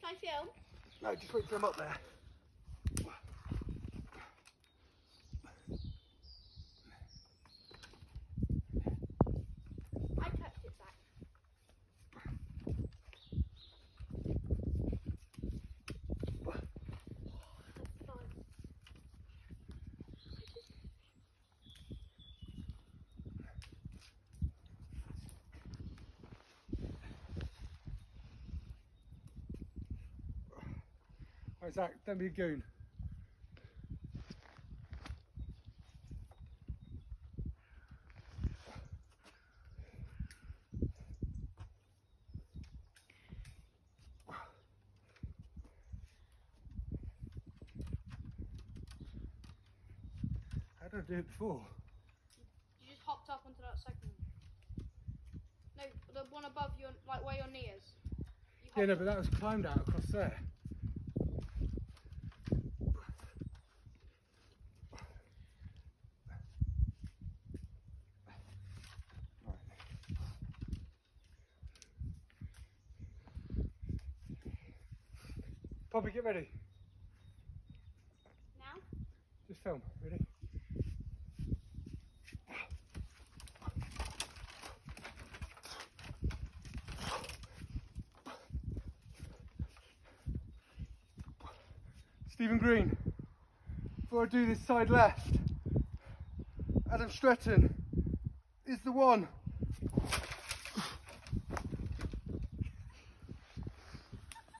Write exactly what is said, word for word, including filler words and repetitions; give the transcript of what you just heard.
Can I film? No, just wait till I'm up there. I touched it back. That's fun. Right, Zach, don't be a goon. How did I do it before? You just hopped up onto that second one. No, the one above your, like where your knee is. You Yeah, no, hopped but that was climbed out across there. Poppy, get ready. Now? Just film. Ready? Stephen Green. Before I do this side left, Adam Stretton is the one.